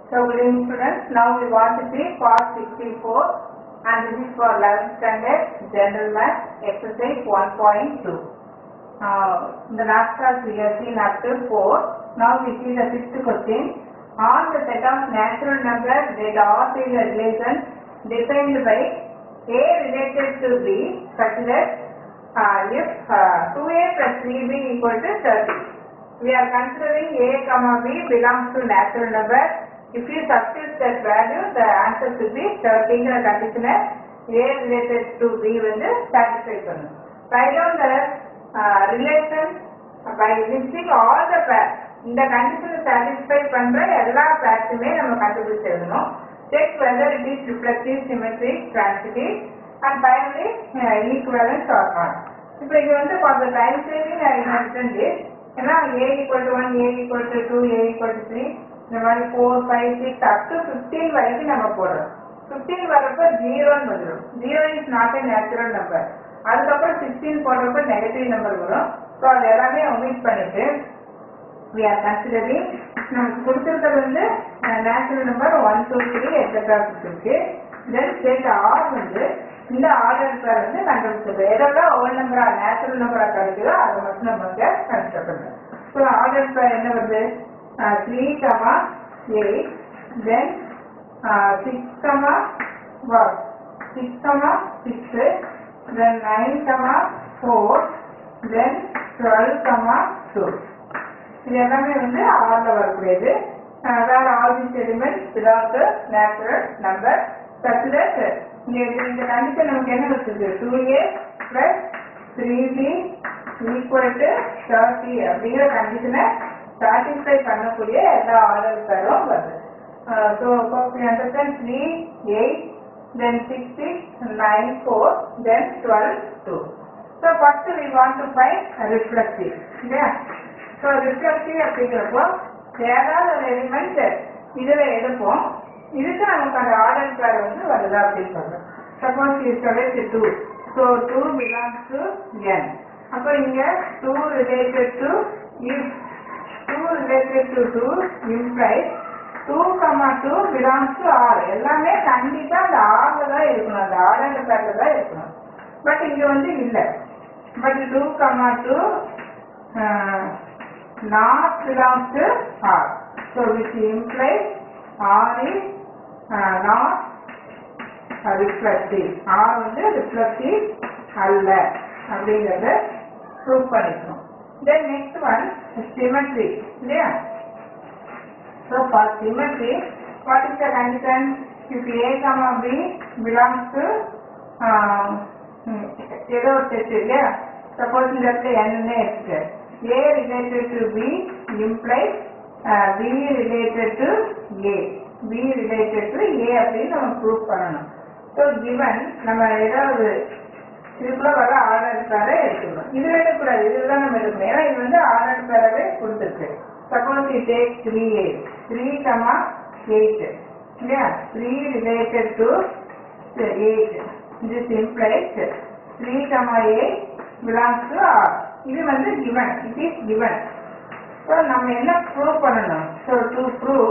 So, good evening students. Now we want to see part 64 and this is for 11th standard general math exercise 1.2. In the last class we have seen up to 4. Now we see the 5th question. On the set of natural numbers that are in the relation defined by A related to B such that if 2A plus 3B equal to 30. We are considering A comma B belongs to natural number. If you substitute that value, the answer should be 30 condition A related to B வந்து satisfy பண்ணும். Write down the relation by listing all the pairs. இந்த condition satisfy பண்ற எல்லா pairsமே நம்ம கண்டுபிடிச்சு எழுதணும். Check whether it is reflective, symmetric, transitive and finally equivalent or not. இப்போ இது வந்து for the time saving I have written this. ஏன்னா A equal to 1, A equal to 2, A equal to 3 இந்த மாதிரி 4, 5, 6 up to 15 வரைக்கும் நம்ம போடுறோம். 15 வரப்ப 0 வந்துடும். 0 is not a natural number. அதுக்கப்புறம் 16 போடுறப்ப நெகட்டிவ் நம்பர் வரும். ஸோ அது எல்லாமே ஒமிட் பண்ணிட்டு we are considering நமக்கு கொடுத்துருக்கிறது வந்து நேச்சுரல் நம்பர் 1, 2, 3 எக்ஸெட்ரா இருக்கு. தென் செட் ஆர் வந்து இந்த ஆர்டர் பேர் வந்து கண்டுபிடிச்சிருக்கோம். எதெல்லாம் ஓல் நம்பரா நேச்சுரல் நம்பரா கிடைக்குதோ அதை மட்டும் நம்ம கன்சிடர் பண்ணுறோம். ஸோ ஆர்டர் பேர் என்ன வருது 3, 8, then 6, 6, then 9, 4, then 12, 2. இது எல்லாமே வந்து ஆர்ல வரக்கூடியது. வேற all these elements belong to natural number such that இந்த கண்டிஷன் நமக்கு என்ன வச்சிருக்கு 2A plus 3B equal to 30 அப்படிங்கிற கண்டிஷனை satisfy பண்ணக்கூடிய எல்லா ஆர்டர் பேரும் வருது. So we understand 3, 8, then 6, 6, 9, 4, then 12, 2. So first we want to find reflective. Yeah. So reflective அப்படிங்கிறப்போ ஏதாவது ஒரு எலிமெண்ட் இதுல எடுப்போம். இதுக்கு நமக்கு அந்த ஆர்டர் பேர் வந்து வருதா அப்படின்னு சொல்றோம். சப்போஸ் இது select 2. So 2 belongs to n. அப்போ இங்க 2 related to if 2 related to 2 implies 2, 2 belongs to R. எல்லாமே கண்டிப்பா அந்த ஆர்ல தான் இருக்கணும். அந்த ஆர்டர் பேர்ல தான் இருக்கணும். பட் இங்க வந்து இல்ல. But 2, 2 not belongs to R. So which implies R is not reflective. R வந்து reflective அல்ல அப்படிங்கறத ப்ரூவ் பண்ணிக்கணும். Then next one symmetry. Yeah. So for symmetry, what is the condition? If A comma B belongs to ஏதோ ஒரு set இல்லையா? Suppose இந்த இடத்துல n இருக்கு. A related to B implies B related to A. B related to A அப்படின்னு நம்ம prove பண்ணணும். So given நம்ம ஏதாவது இதுக்குள்ள வர ஆர்டர் பேரை எடுத்துக்கணும். இதுல எடுக்கக்கூடாது. இதுதான் நம்ம எடுக்கணும். ஏன்னா இது வந்து ஆர்டர் பேரவே கொடுத்துருக்கு. சப்போஸ் you take 3A, 3, 8 இல்லையா? 3 related to 8. This implies 3, 8 belongs to R. இது வந்து given. It is given. So நம்ம என்ன ப்ரூவ் பண்ணணும்? So to prove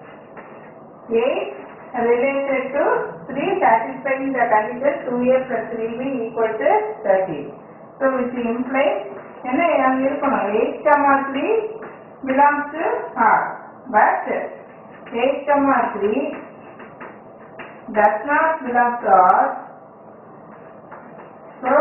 8 related to 3 satisfying the condition 2A plus 3B equal to 30. So which implies என்ன அங்க இருக்கணும் 8, 3 belongs to R. But 8, 3 does not belong to R. So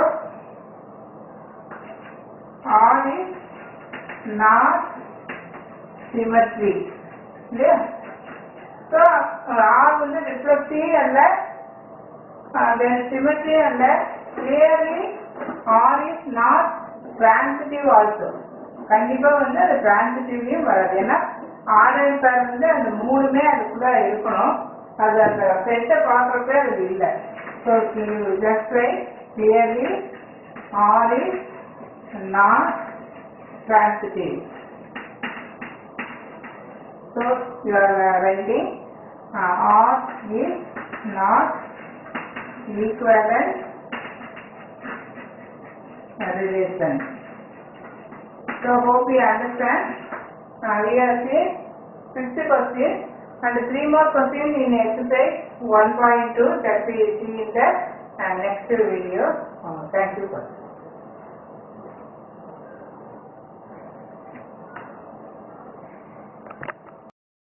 R is not symmetric. Yeah. So R வந்து reflective அல்ல, then symmetry அல்ல. Clearly R is not transitive also. கண்டிப்பா வந்து அது டிரான்சிட்டிவ்லயும் வராது. ஏன்னா ஆர்டர் பேர் வந்து அந்த மூணுமே அதுக்குள்ள இருக்கணும். அது அந்த செட்டை பார்க்கறப்ப அது இல்லை. So just write clearly R is not transitive. So you are writing R is not equivalent relation. So hope you understand. We are saying 5th question. And 3 more questions in exercise 1.2 that we will see in the next video. Thank you.